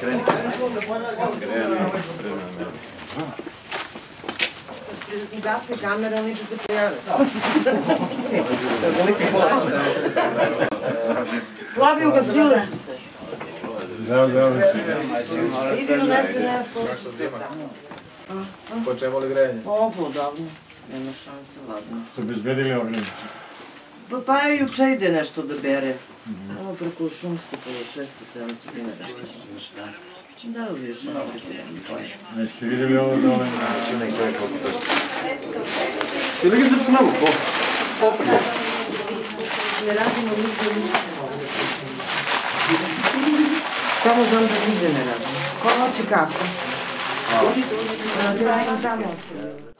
Gase kamera, oni će se pojaviti. Slavi ugasile su se. Idi donesi nešto. Po čemu li grejanje? Ovo, davno. Nema šanse, ladno. Ste obezbedili ognjem? Pa je juče ide nešto da bere. Ovo preko šumsko, po 600-700 dinara. Da li još nozi pojavno? Jeste vidjeli ovo dole? Ili ga ideš u novu, poprije? Ne radimo nigde ništa. Samo znam da nigde ne radimo. Ko hoće kako? Tamo.